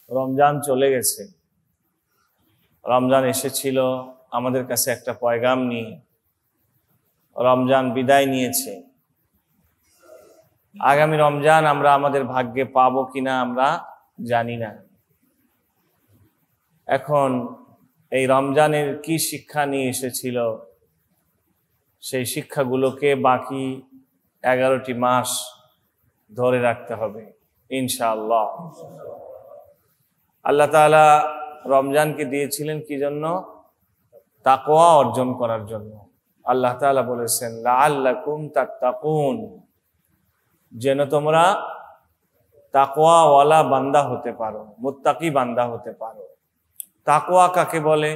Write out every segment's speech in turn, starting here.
রমজান চলে গেছে, রমজান এসেছিল আমাদের কাছে একটা পয়গাম নিয়ে, রমজান বিদায় নিয়েছে। আগামী রমজান আমরা আমাদের ভাগ্যে পাবো কিনা আমরা জানি না। এখন এই রমজানের কি শিক্ষা নিয়ে এসেছিল, সেই শিক্ষাগুলোকে বাকি 11টি মাস ধরে রাখতে হবে ইনশাআল্লাহ। আল্লাহ তাআলা রমজানকে দিয়েছিলেন কি জন্য? তাকওয়া অর্জন করার জন্য। আল্লাহ তাআলা বলেছেন লাআল্লাকুম তাত্তাকুন, যেন তোমরা তাকওয়াওয়ালা বান্দা হতে পারো, মুত্তাকি বান্দা হতে পারো। তাকওয়া কাকে বলে?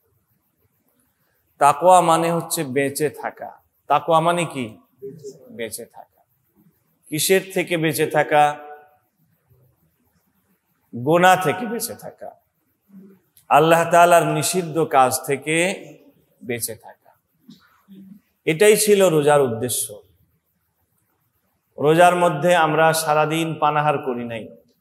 তাকওয়া মানে হচ্ছে বেঁচে থাকা। তাকওয়া মানে কি? বেঁচে থাকা। কিসের থেকে বেঁচে থাকা? গুনাহ থেকে বেঁচে থাকা, আল্লাহ তাআলার নিষিদ্ধ কাজ থেকে বেঁচে থাকা। এটাই ছিল রোজার উদ্দেশ্য। রোজার মধ্যে আমরা সারাদিন পানাহার করি নাই,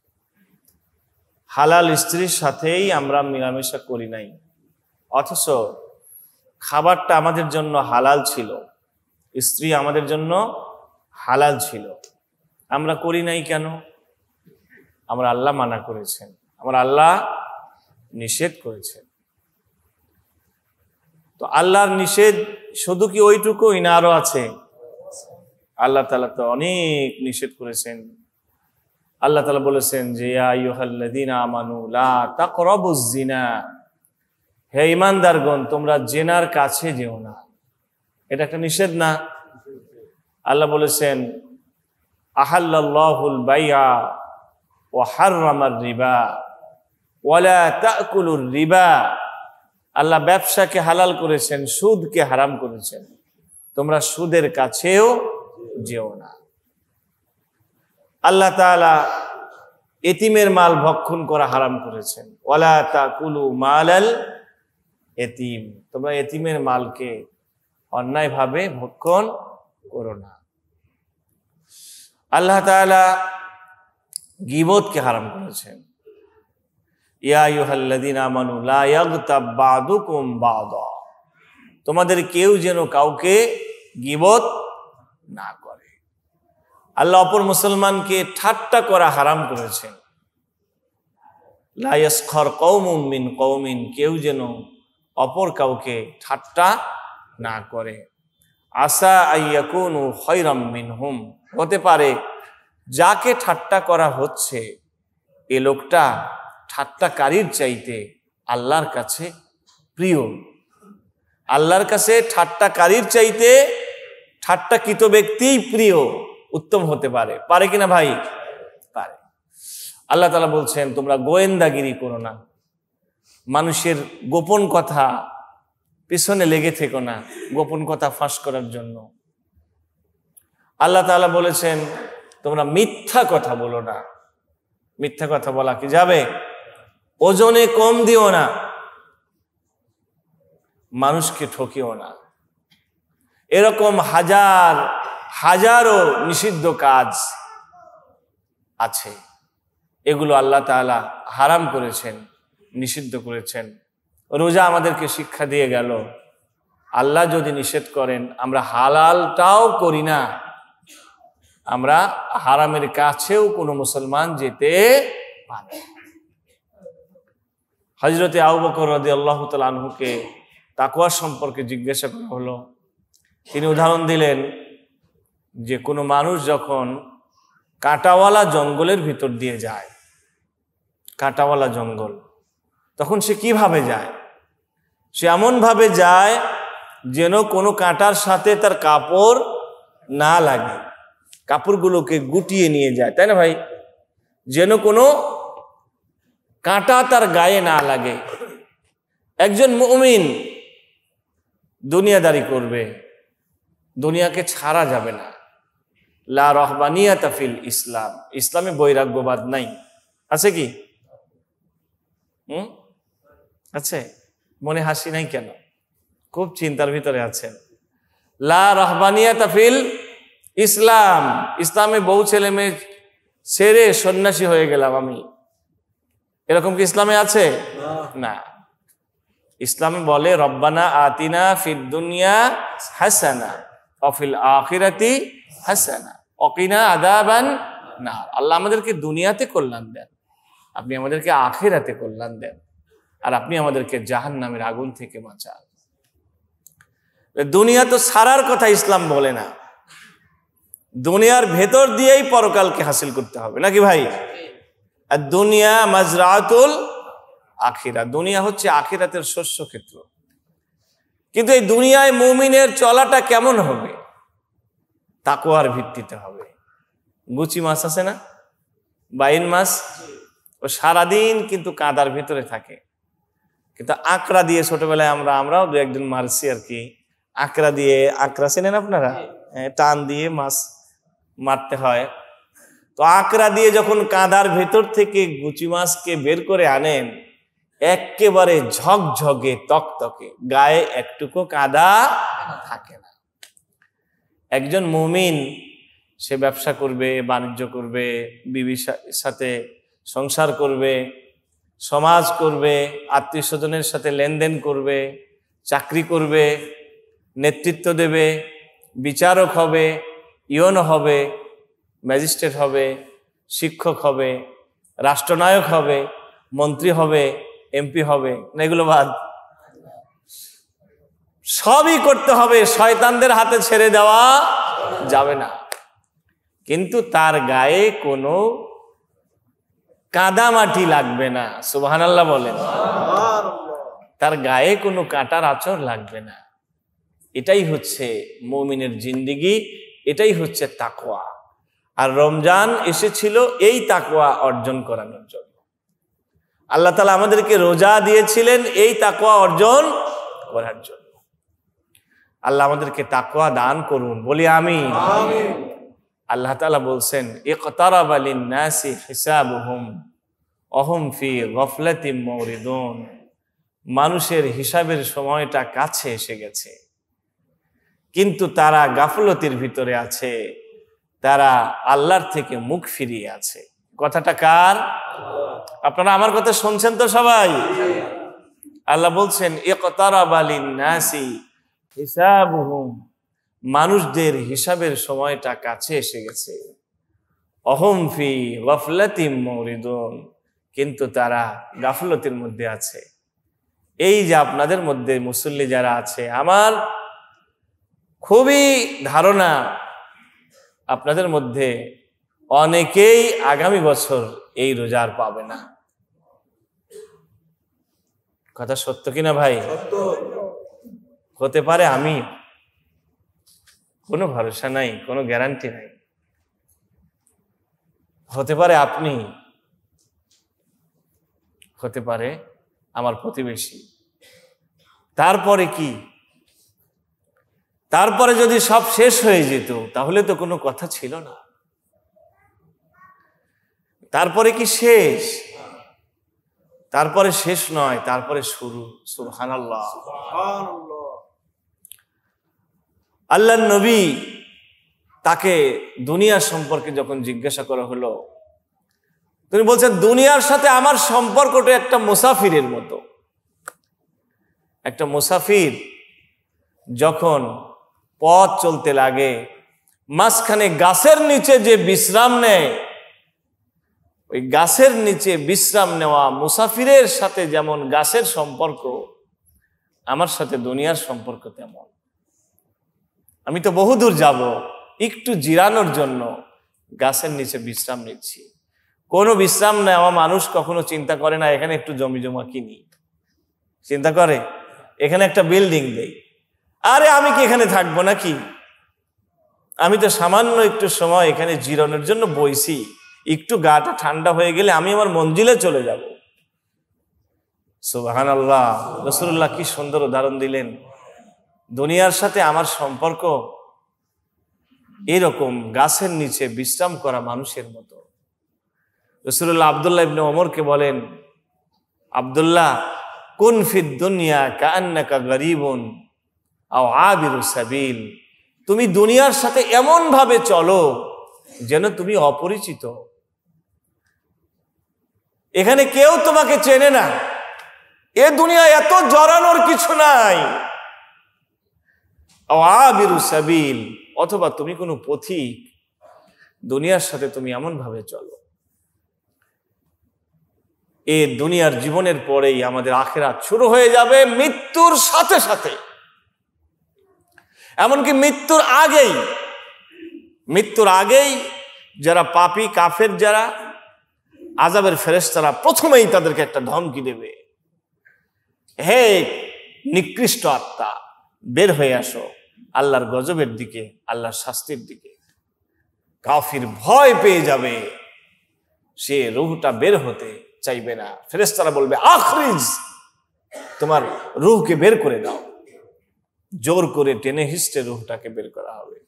হালাল স্ত্রীর সাথেই আমরা মেলামেশা করি নাই, অথচ খাবারটা আমাদের জন্য হালাল ছিল, স্ত্রী আমাদের জন্য হালাল ছিল। আমরা করি নাই কেন? আমরা আল্লাহ মানা করেছেন, আমরা আল্লাহ নিষেধ করেছেন। তো আল্লাহর নিষেধ শুধু কি ওইটুকুই না আরো আছে? আল্লাহ তাআলা তো অনেক নিষেধ করেছেন। আল্লাহ তাআলা বলেছেন যে ইয়া আইয়ুহাল্লাযীনা আমানু লা তাকরাবুজ জিনা, হে ঈমানদারগণ তোমরা জিনার কাছে যেও না। এটা একটা নিষেধ না? আল্লাহ বলেছেন আহাল্লাল্লাহুল বাইআ ওয়া হাররামার রিবা ওয়ালা তাকুলুর রিবা। আল্লাহ ব্যবসাকে হালাল করেছেন, সুদকে হারাম করেছেন। তোমরা সুদের কাছেও যেও না। আল্লাহ তাআলা এতিমের মাল ভক্ষণ করা হারাম করেছেন, ওয়ালা তাকুলু মালাল এতিম, তোমরা এতিমের মালকে অন্যায়ভাবে ভক্ষণ করো না। আল্লাহ তাআলা গীবতকে হারাম করেছেন। ইয়া আইয়ুহাল্লাযীনা আমানু লা ইয়াগতাব বা'দুকুম বা'দা, তোমাদের কেউ যেন কাউকে গীবত না করে। আল্লাহ অপর মুসলমানকে ঠাট্টা করা হারাম করেছেন। লা ইয়াসখার কওমুম মিন কওমিন, কেউ যেন অপর কাউকে ঠাট্টা না করে। আসা আইয়াকুনু খায়রাম মিনহুম, হতে পারে যাকে ঠাট্টা করা হচ্ছে এ লোকটা ঠাট্টাকারীর চাইতে আল্লাহর কাছে প্রিয়। আল্লাহর কাছে ঠাট্টাকারীর চাইতে ঠাট্টাকৃত ব্যক্তিই প্রিয়, উত্তম হতে পারে। পারে কিনা ভাই? পারে। আল্লাহ তাআলা বলছেন তোমরা গোয়েন্দাগিরি করো না, মানুষের গোপন কথা পিছনে লেগে থেকো না, গোপন কথা ফাঁস করার জন্য। আল্লাহ তাআলা বলেছেন তোমরা মিথ্যা কথা বলো না। মিথ্যা কথা বলা কি যাবে? ওজনে কম দিও না, মানুষকে ঠকিও না। এরকম হাজারো নিষিদ্ধ কাজ আছে, এগুলো আল্লাহ তাআলা হারাম করেছেন, নিষিদ্ধ করেছেন। রোজা আমাদেরকে শিক্ষা দিয়ে গেল, আল্লাহ যদি নিষেধ করেন আমরা হালালটাও করি না, আমরা হারামের কাছেও কোনো মুসলমান যেতে পারে। হযরতে আবু বকর রাদিয়াল্লাহু তাআলা আনহুকে তাকওয়া সম্পর্কে জিজ্ঞাসা করা হলো। তিনি উদাহরণ দিলেন যে কোনো মানুষ যখন কাঁটাওয়ালা জঙ্গলের ভিতর দিয়ে যায়, কাঁটাওয়ালা জঙ্গল, তখন সে কিভাবে যায়? সে এমনভাবে যায় যেন কোনো কাঁটার সাথে তার কাপড় না লাগে, কাপড়গুলোকে গুটিয়ে নিয়ে যায়, তাই না ভাই? যেন কোনো কাঁটা তার গায়ে না লাগে। একজন মুমিন দুনিয়াদারি করবে, দুনিয়াকে ছাড়া যাবে না। লা রাহবানিয়াতা ফিল ইসলাম, ইসলামে বৈরাগ্যবাদ নাই। আছে কি? আছে? মনে হাসি নাই কেন? খুব চিন্তার ভিতরে আছেন। লা রাহবানিয়াতা ফিল ইসলাম, ইসলামে বউ ছেলে মেয়ে ছেড়ে সন্ন্যাসী হয়ে গেলাম আমি, এরকম কি ইসলামে আছে? না। ইসলামে বলে রব্বানা আতিনা ফিদ দুনিয়া হাসানা ওয়া ফিল আখিরাতি হাসানা ওয়া কিনা আযাবান নার। আল্লাহ আমাদেরকে দুনিয়াতে কল্যাণ দেন, আপনি আমাদেরকে আখিরাতে কল্যাণ দেন, আর আপনি আমাদেরকে জাহান্নামের আগুন থেকে বাঁচান। দুনিয়া তো ছাড়ার কথা ইসলাম বলে না, দুনিয়ার ভেতর দিয়েই পরকালকে হাসিল করতে হবে, নাকি ভাই? আর দুনিয়া মাজরাতুল আখিরা, দুনিয়া হচ্ছে আখিরাতের শস্য ক্ষেত্র। কিন্তু এই দুনিয়ায় মুমিনের চলাটা কেমন হবে? তাকওয়ার ভিত্তিতে হবে। গুচি মাছ আছে না, বাইন মাছ, ও সারাদিন কিন্তু কাদার ভিতরে থাকে, কিন্তু আঁকড়া দিয়ে ছোটবেলায় আমরাও দু একদিন মারছি আর কি। আঁকড়া দিয়ে, আঁকড়া চেনেন আপনারা? টান দিয়ে মাছ মারতে হয়। তো আঁকড়া দিয়ে যখন কাদার ভেতর থেকে গুচি মাছকে বের করে আনেন, একেবারে ঝকঝকে তকতকে, গায়ে একটুকু কাদা থাকে না। একজন মুমিন সে ব্যবসা করবে, বাণিজ্য করবে, বিবির সাথে সংসার করবে, সমাজ করবে, আত্মীয় স্বজনের সাথে লেনদেন করবে, চাকরি করবে, নেতৃত্ব দেবে, বিচারক হবে, ইওন হবে, ম্যাজিস্ট্রেট হবে, শিক্ষক হবে, রাষ্ট্রনায়ক হবে, মন্ত্রী হবে, এমপি হবে, না এগুলো বাদ? সবই করতে হবে, শয়তানদের হাতে ছেড়ে দেওয়া যাবে না। কিন্তু তার গায়ে কোনো কাদামাটি লাগবে না, সুবহানাল্লাহ বলেন। তার গায়ে কোনো কাঁটার আঁচড় লাগবে না। এটাই হচ্ছে মুমিনের জিন্দেগি, এটাই হচ্ছে তাকওয়া। আর রমজান এসেছিল এই তাকওয়া অর্জন করানোর জন্য। আল্লাহ তাআলা আমাদেরকে রোজা দিয়েছিলেন এই তাকওয়া অর্জন করার জন্য। আল্লাহ আমাদেরকে তাকওয়া দান করুন, বলি আমিন। আল্লাহ তাআলা বলছেন ইকতারাবা লিন-নাসি হিসাবুহুম ওয়া হুম ফি গাফলাতিন মুরিদুন। মানুষের হিসাবের সময়টা কাছে এসে গেছে, কিন্তু তারা গাফলতির ভিতরে আছে, তারা আল্লাহর থেকে মুখ ফিরিয়ে আছে। কথাটা কার? আপনারা আমার কথা শুনছেন তো সবাই? আল্লাহ বলছেন ইকতারাবা লিন-নাসি হিসাবুহুম, মানুষদের হিসাবের সময়টা কাছে এসে গেছে। অহুম ফি গাফলাতিন মুরিদুন, কিন্তু তারা গাফলতির মধ্যে আছে। এই যে আপনাদের মধ্যে মুসল্লি যারা আছে, আমার খুবই ধারণা আপনাদের মধ্যে অনেকেই আগামী বছর এই রোজার পাবে না। কথা সত্য কিনা ভাই? হতে পারে আমি, কোনো ভরসা নাই, কোনো গ্যারান্টি নাই। হতে পারে আপনি, হতে পারে আমার প্রতিবেশী। তারপরে কি? তারপরে যদি সব শেষ হয়ে যেত তাহলে তো কোনো কথা ছিল না। তারপরে কি শেষ? তারপরে শেষ নয়, তারপরে শুরু। সুবহানাল্লাহ। আল্লাহর নবী, তাকে দুনিয়া সম্পর্কে যখন জিজ্ঞাসা করা হলো, তিনি বলছেন দুনিয়ার সাথে আমার সম্পর্কটা একটা মুসাফিরের মতো। একটা মুসাফির যখন পথ চলতে লাগে, মাঝখানে গাছের নিচে যে বিশ্রাম নেয়, ওই গাছের নিচে বিশ্রাম নেওয়া মুসাফিরের সাথে যেমন গাছের সম্পর্ক, আমার সাথে দুনিয়ার সম্পর্ক তেমন। আমি তো বহুদূর যাব, একটু জিরানোর জন্য গাছের নিচে বিশ্রাম নিচ্ছি। কোনো বিশ্রাম নেওয়া মানুষ কখনো চিন্তা করে না এখানে একটু জমি জমা কিনি। চিন্তা করে এখানে একটা বিল্ডিং দেই, আরে আমি কি এখানে থাকবো নাকি? আমি তো সামান্য একটু সময় এখানে জিরানোর জন্য বইছি, একটু গাটা ঠান্ডা হয়ে গেলে আমি আমার মঞ্জিলে চলে যাব। সুবহানাল্লাহ। রাসূলুল্লাহ কি সুন্দর উদাহরণ দিলেন। দুনিয়ার সাথে আমার সম্পর্ক এরকম গাছের নিচে বিশ্রাম করা মানুষের মতো। রাসূলুল্লাহ আব্দুল্লাহ ইবনে ওমরকে বলেন, আব্দুল্লাহ, কুন ফিদ দুনিয়া কাআন্নাকা গরীবুন আও আবিরু সাবিল। তুমি দুনিয়ার সাথে এমন ভাবে চলো যেন তুমি অপরিচিত। এখানে কেউ তোমাকে চেনে না, এ দুনিয়া এত জড়ানোর কিছু নাই। আবিরু সাবিল, অথবা তুমি কোনো পথিক, দুনিয়ার সাথে তুমি এমন ভাবে চলো এই দুনিয়ার জীবনের পরেই আমাদের আখিরাত শুরু হয়ে যাবে মৃত্যুর সাথে সাথে। এমনকি মৃত্যুর আগেই যারা পাপী কাফের, যারা আযাবের ফেরেশতারা প্রথমেই তাদেরকে একটা ধমকি দেবে, হে নিকৃষ্ট আত্মা, বের হয়ে আসো আল্লাহর গজবের দিকে, আল্লাহর শাস্তির দিকে। কাফির ভয় পেয়ে যাবে, সে রূহটা বের হতে চাইবে না। ফেরেশতারা বলবে আখরিজ, তোমার রূহকে বের করে দাও। জোর করে টেনে হিস্টে রূহটাকে বের করা হবে।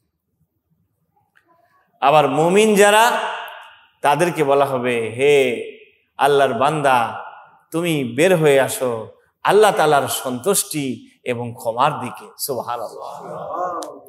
আবার মুমিন যারা, তাদেরকে বলা হবে হে আল্লাহর বান্দা, তুমি বের হয়ে আসো আল্লাহ তাআলার সন্তুষ্টি এবং ক্ষমার দিকে। সুবহানাল্লাহ।